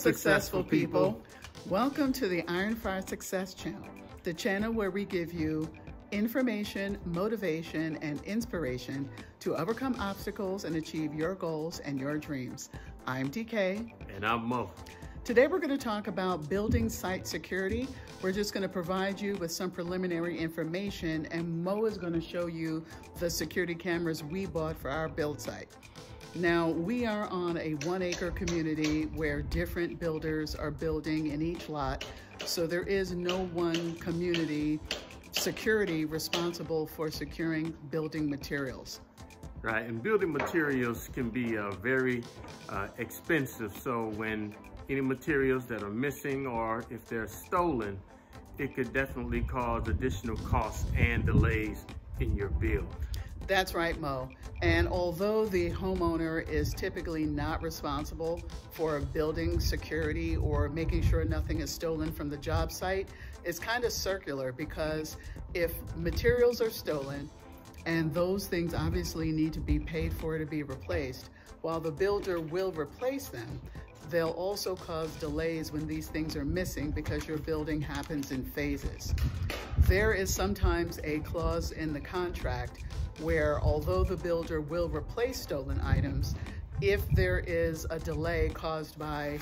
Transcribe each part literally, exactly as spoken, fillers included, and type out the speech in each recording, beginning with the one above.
successful people. Welcome to the Iron Fire Success Channel, the channel where we give you information, motivation, and inspiration to overcome obstacles and achieve your goals and your dreams. I'm D K. And I'm Mo. Today we're going to talk about building site security. We're just going to provide you with some preliminary information, and Mo is going to show you the security cameras we bought for our build site. Now, we are on a one acre community where different builders are building in each lot, so there is no one community security responsible for securing building materials. Right, and building materials can be uh, very uh, expensive, so when any materials that are missing or if they're stolen, it could definitely cause additional costs and delays in your build. That's right, Mo. And although the homeowner is typically not responsible for building security or making sure nothing is stolen from the job site, it's kind of circular, because if materials are stolen and those things obviously need to be paid for to be replaced, while the builder will replace them, they'll also cause delays when these things are missing because your building happens in phases. There is sometimes a clause in the contract where, although the builder will replace stolen items, if there is a delay caused by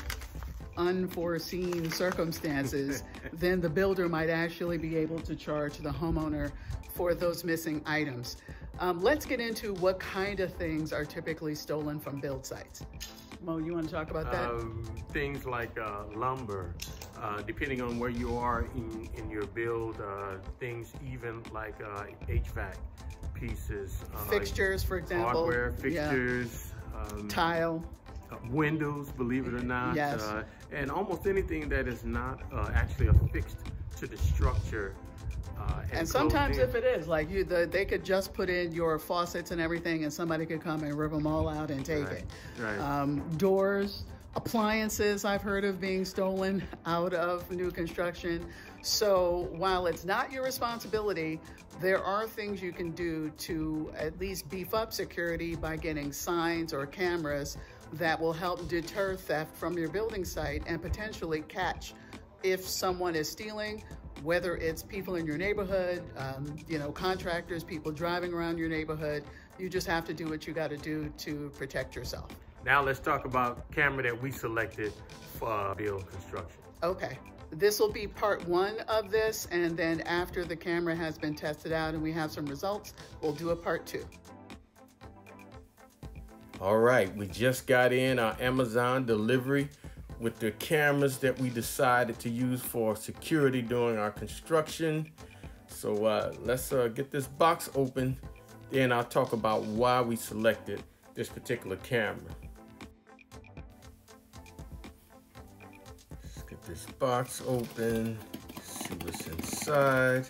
unforeseen circumstances, then the builder might actually be able to charge the homeowner for those missing items. Um, let's get into what kind of things are typically stolen from build sites. Mo, you want to talk about that? Um, things like uh, lumber, uh, depending on where you are in, in your build, uh, things even like uh, H V A C pieces. Uh, fixtures, for example. Hardware, fixtures. Yeah. Um, Tile. Uh, windows, believe it or not. Yes. Uh, and almost anything that is not uh, actually affixed to the structure. Uh, and, and sometimes if it is, like you, the, they could just put in your faucets and everything and somebody could come and rip them all out and take right, it. Right. Um, doors, appliances I've heard of being stolen out of new construction. So while it's not your responsibility, there are things you can do to at least beef up security by getting signs or cameras that will help deter theft from your building site and potentially catch if someone is stealing, whether it's people in your neighborhood, um, you know, contractors, people driving around your neighborhood. You just have to do what you got to do to protect yourself. Now let's talk about camera that we selected for uh, build construction. Okay, this will be part one of this, and then after the camera has been tested out and we have some results, we'll do a part two. All right, we just got in our Amazon delivery with the cameras that we decided to use for security during our construction. So uh, let's uh, get this box open, then I'll talk about why we selected this particular camera. Let's get this box open, see what's inside.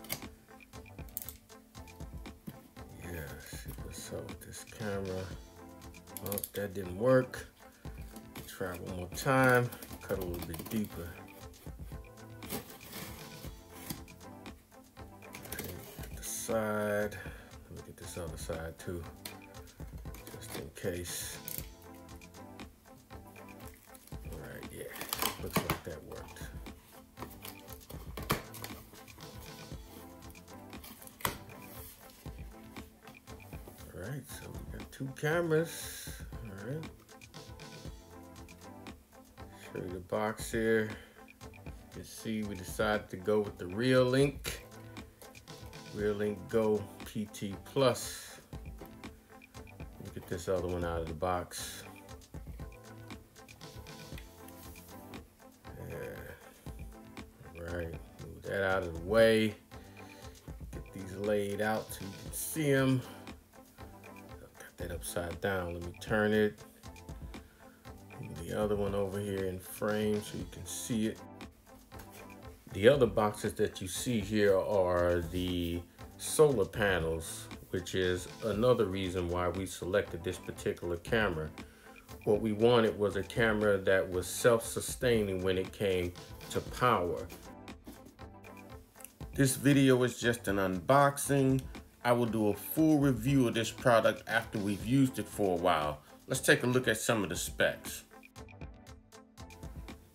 Yeah, see what's up with this camera. Oh, that didn't work. Try one more time, cut a little bit deeper. Okay, the side, look at this other side too, just in case. All right, yeah, looks like that worked. All right, so we got two cameras, all right. Show you the box here. You can see we decided to go with the Reolink. Reolink Go P T Plus. Let me get this other one out of the box. Yeah. All right, move that out of the way. Get these laid out so you can see them. Got that upside down. Let me turn it. The other one over here in frame so you can see it. The other boxes that you see here are the solar panels, which is another reason why we selected this particular camera. What we wanted was a camera that was self-sustaining when it came to power. This video is just an unboxing. I will do a full review of this product after we've used it for a while. Let's take a look at some of the specs.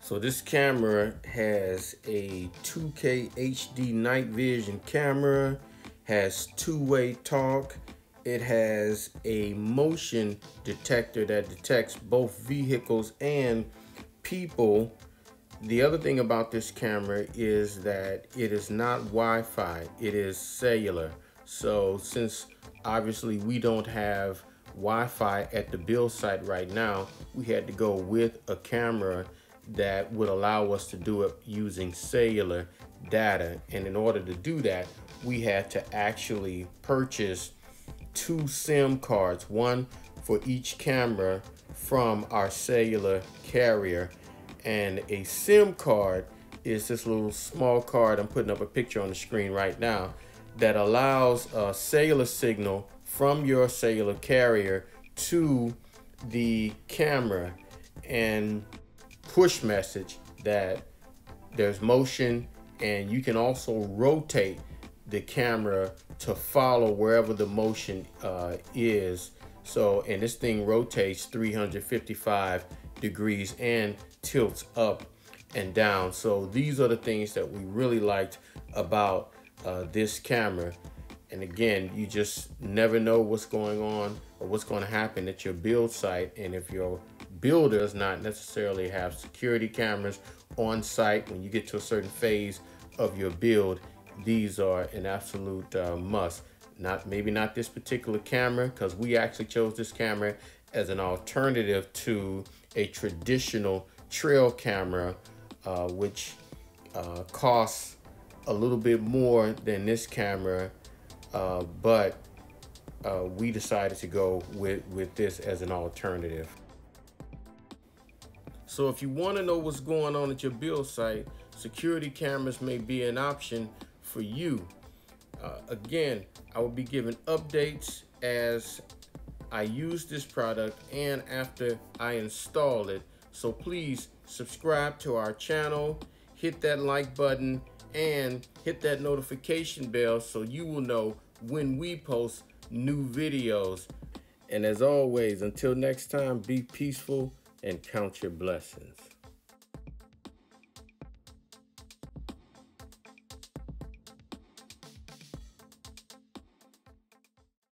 So this camera has a two K H D night vision camera, has two-way talk. It has a motion detector that detects both vehicles and people. The other thing about this camera is that it is not Wi-Fi, it is cellular. So since obviously we don't have Wi-Fi at the build site right now, we had to go with a camera that would allow us to do it using cellular data. And in order to do that, we had to actually purchase two SIM cards, one for each camera from our cellular carrier. And a SIM card is this little small card, I'm putting up a picture on the screen right now, that allows a cellular signal from your cellular carrier to the camera and push message that there's motion, and you can also rotate the camera to follow wherever the motion uh, is. So, and this thing rotates three hundred fifty-five degrees and tilts up and down. So these are the things that we really liked about uh, this camera. And again, you just never know what's going on or what's going to happen at your build site. And if your builder does not necessarily have security cameras on site when you get to a certain phase of your build, these are an absolute uh, must. Not maybe not this particular camera, because we actually chose this camera as an alternative to a traditional trail camera, uh, which uh, costs a little bit more than this camera, uh, but uh, we decided to go with, with this as an alternative. So if you want to know what's going on at your build site, security cameras may be an option for you. Uh, again, I will be giving updates as I use this product and after I install it. So please subscribe to our channel, hit that like button, and hit that notification bell so you will know when we post new videos. And as always, until next time, be peaceful and count your blessings.